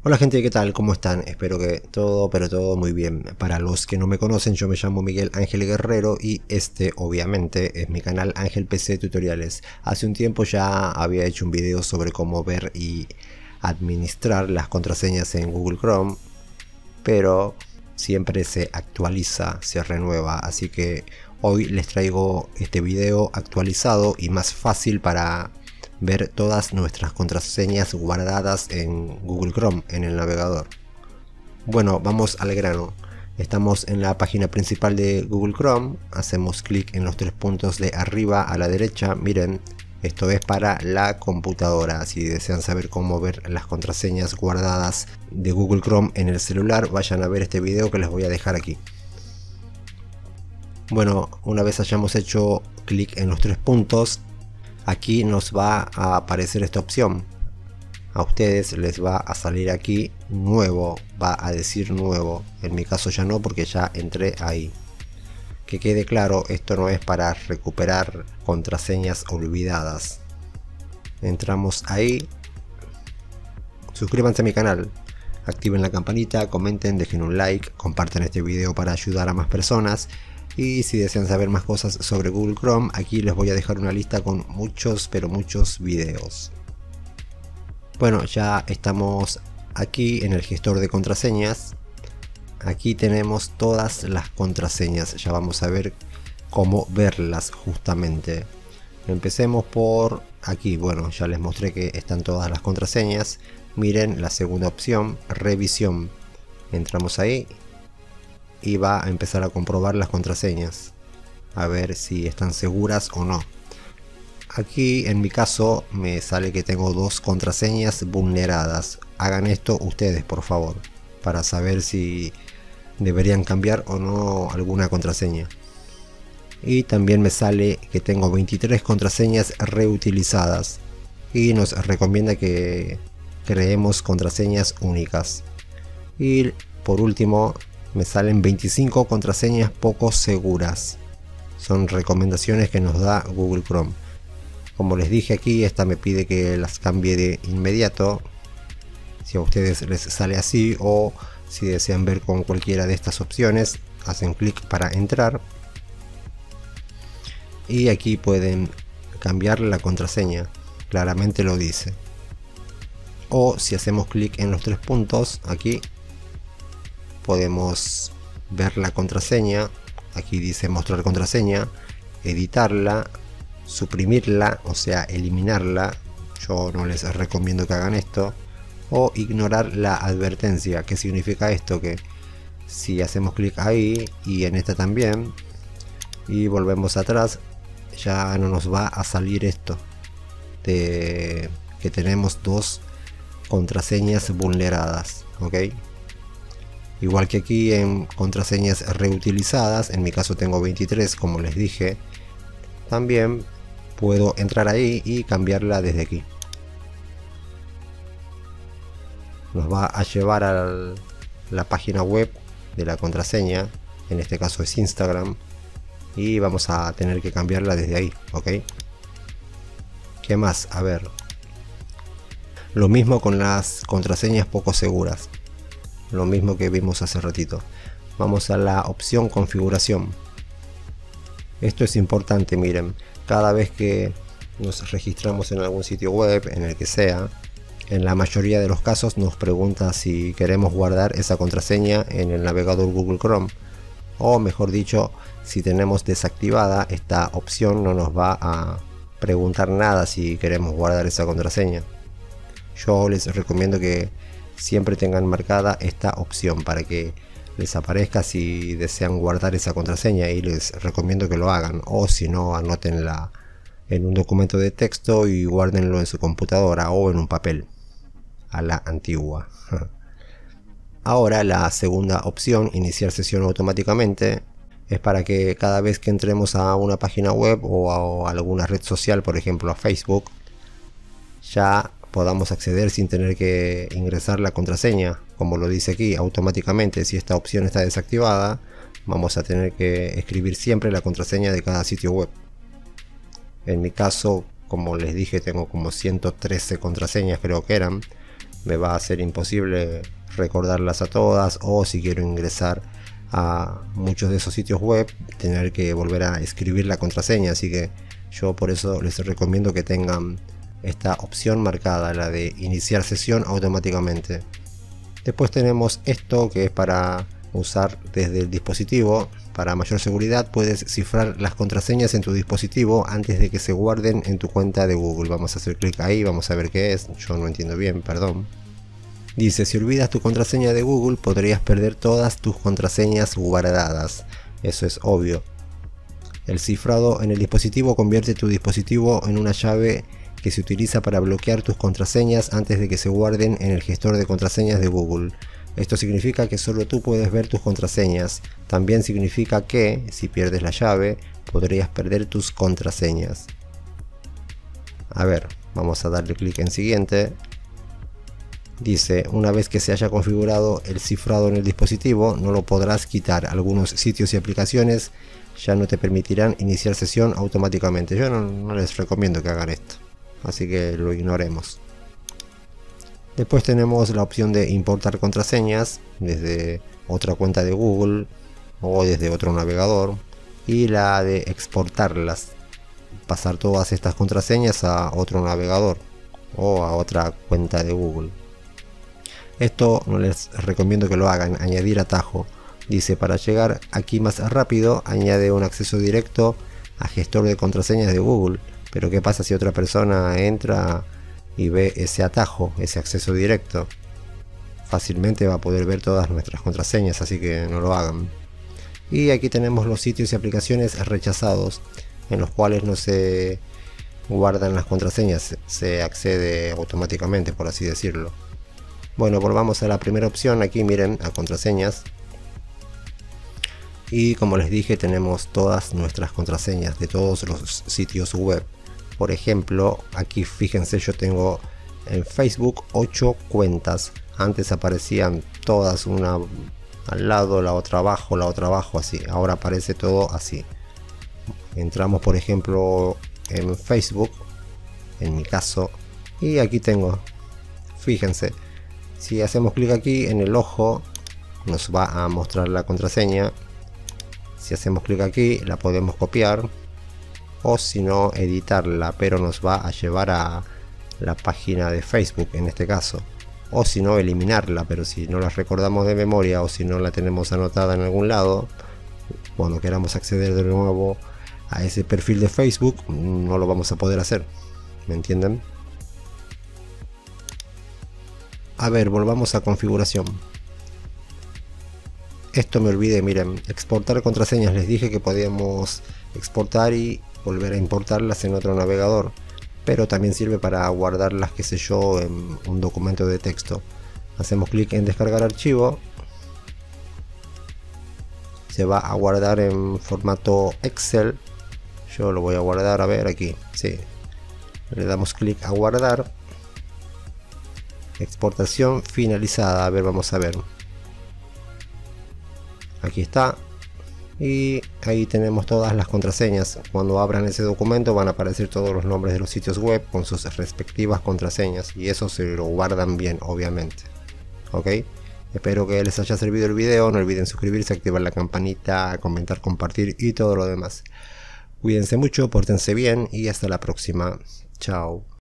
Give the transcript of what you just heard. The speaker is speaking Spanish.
Hola gente, ¿qué tal? ¿Cómo están? Espero que todo, pero todo muy bien. Para los que no me conocen, yo me llamo Miguel Ángel Guerrero y este obviamente es mi canal Ángel PC Tutoriales. Hace un tiempo ya había hecho un video sobre cómo ver y administrar las contraseñas en Google Chrome, pero siempre se actualiza, se renueva, así que hoy les traigo este video actualizado y más fácil para ver todas nuestras contraseñas guardadas en Google Chrome, en el navegador. Bueno, vamos al grano. Estamos en la página principal de Google Chrome, hacemos clic en los tres puntos de arriba a la derecha. Miren, esto es para la computadora. Si desean saber cómo ver las contraseñas guardadas de Google Chrome en el celular, vayan a ver este video que les voy a dejar aquí. Bueno, una vez hayamos hecho clic en los tres puntos, aquí nos va a aparecer esta opción. A ustedes les va a salir aquí nuevo, va a decir nuevo. En mi caso ya no, porque ya entré ahí. Que quede claro, esto no es para recuperar contraseñas olvidadas. Entramos ahí. Suscríbanse a mi canal, activen la campanita, comenten, dejen un like, compartan este video para ayudar a más personas. Y si desean saber más cosas sobre Google Chrome, aquí les voy a dejar una lista con muchos, pero muchos videos. Bueno, ya estamos aquí en el gestor de contraseñas. Aquí tenemos todas las contraseñas. Ya vamos a ver cómo verlas justamente. Empecemos por aquí. Bueno, ya les mostré que están todas las contraseñas. Miren la segunda opción, revisión. Entramos ahí y va a empezar a comprobar las contraseñas, a ver si están seguras o no. Aquí en mi caso me sale que tengo dos contraseñas vulneradas. Hagan esto ustedes, por favor, para saber si deberían cambiar o no alguna contraseña. Y también me sale que tengo 23 contraseñas reutilizadas y nos recomienda que creemos contraseñas únicas. Y por último me salen 25 contraseñas poco seguras. Son recomendaciones que nos da Google Chrome. Como les dije aquí, esta me pide que las cambie de inmediato. Si a ustedes les sale así, o si desean ver con cualquiera de estas opciones, hacen clic para entrar. Y aquí pueden cambiar la contraseña, claramente lo dice. O si hacemos clic en los tres puntos, aquí podemos ver la contraseña. Aquí dice mostrar contraseña, editarla, suprimirla, o sea eliminarla. Yo no les recomiendo que hagan esto. O ignorar la advertencia. ¿Qué significa esto? Que si hacemos clic ahí y en esta también y volvemos atrás, ya no nos va a salir esto de que tenemos dos contraseñas vulneradas, ¿ok? Igual que aquí en contraseñas reutilizadas, en mi caso tengo 23, como les dije. También puedo entrar ahí y cambiarla desde aquí. Nos va a llevar a la página web de la contraseña, en este caso es Instagram, y vamos a tener que cambiarla desde ahí, ¿ok? ¿Qué más? A ver, lo mismo con las contraseñas poco seguras, lo mismo que vimos hace ratito. Vamos a la opción configuración. Esto es importante, miren, cada vez que nos registramos en algún sitio web, en el que sea, en la mayoría de los casos nos pregunta si queremos guardar esa contraseña en el navegador Google Chrome, o mejor dicho, si tenemos desactivada esta opción no nos va a preguntar nada si queremos guardar esa contraseña. Yo les recomiendo que siempre tengan marcada esta opción para que les aparezca si desean guardar esa contraseña, y les recomiendo que lo hagan, o si no, anótenla en un documento de texto y guárdenlo en su computadora o en un papel a la antigua. Ahora la segunda opción, iniciar sesión automáticamente, es para que cada vez que entremos a una página web o a alguna red social, por ejemplo a Facebook, ya podamos acceder sin tener que ingresar la contraseña, como lo dice aquí, automáticamente. Si esta opción está desactivada, vamos a tener que escribir siempre la contraseña de cada sitio web. En mi caso, como les dije, tengo como 113 contraseñas, creo que eran, me va a ser imposible recordarlas a todas, o si quiero ingresar a muchos de esos sitios web tener que volver a escribir la contraseña. Así que yo por eso les recomiendo que tengan esta opción marcada, la de iniciar sesión automáticamente. Después tenemos esto, que es para usar desde el dispositivo. Para mayor seguridad puedes cifrar las contraseñas en tu dispositivo antes de que se guarden en tu cuenta de Google. Vamos a hacer clic ahí, vamos a ver qué es. Yo no entiendo bien, perdón. Dice: si olvidas tu contraseña de Google podrías perder todas tus contraseñas guardadas. Eso es obvio. El cifrado en el dispositivo convierte tu dispositivo en una llave que se utiliza para bloquear tus contraseñas antes de que se guarden en el gestor de contraseñas de Google. Esto significa que solo tú puedes ver tus contraseñas. También significa que, si pierdes la llave, podrías perder tus contraseñas. A ver, vamos a darle clic en siguiente. Dice: una vez que se haya configurado el cifrado en el dispositivo, no lo podrás quitar. Algunos sitios y aplicaciones ya no te permitirán iniciar sesión automáticamente. Yo no les recomiendo que hagan esto, así que lo ignoremos. Después tenemos la opción de importar contraseñas desde otra cuenta de Google o desde otro navegador, y la de exportarlas, pasar todas estas contraseñas a otro navegador o a otra cuenta de Google. Esto no les recomiendo que lo hagan. Añadir atajo. Dice: para llegar aquí más rápido, añade un acceso directo a gestor de contraseñas de Google. Pero ¿qué pasa si otra persona entra y ve ese atajo, ese acceso directo? Fácilmente va a poder ver todas nuestras contraseñas, así que no lo hagan. Y aquí tenemos los sitios y aplicaciones rechazados, en los cuales no se guardan las contraseñas, se accede automáticamente, por así decirlo. Bueno, volvamos a la primera opción. Aquí miren, a contraseñas, y como les dije, tenemos todas nuestras contraseñas de todos los sitios web. Por ejemplo, aquí fíjense, yo tengo en Facebook 8 cuentas. Antes aparecían todas, una al lado, la otra abajo, así. Ahora aparece todo así. Entramos por ejemplo en Facebook, en mi caso, y aquí tengo, fíjense, si hacemos clic aquí en el ojo nos va a mostrar la contraseña. Si hacemos clic aquí la podemos copiar, o si no editarla, pero nos va a llevar a la página de Facebook en este caso, o si no eliminarla, pero si no la recordamos de memoria o si no la tenemos anotada en algún lado, cuando queramos acceder de nuevo a ese perfil de Facebook no lo vamos a poder hacer. ¿Me entienden? A ver, volvamos a configuración. Esto me olvidé, miren, exportar contraseñas. Les dije que podíamos exportar y volver a importarlas en otro navegador, pero también sirve para guardarlas, qué sé yo, en un documento de texto. Hacemos clic en descargar archivo, se va a guardar en formato Excel. Yo lo voy a guardar, a ver, aquí, sí, le damos clic a guardar. Exportación finalizada. A ver, vamos a ver, aquí está, y ahí tenemos todas las contraseñas. Cuando abran ese documento van a aparecer todos los nombres de los sitios web con sus respectivas contraseñas, y eso se lo guardan bien, obviamente. Ok, espero que les haya servido el video. No olviden suscribirse, activar la campanita, comentar, compartir y todo lo demás. Cuídense mucho, pórtense bien y hasta la próxima. Chao.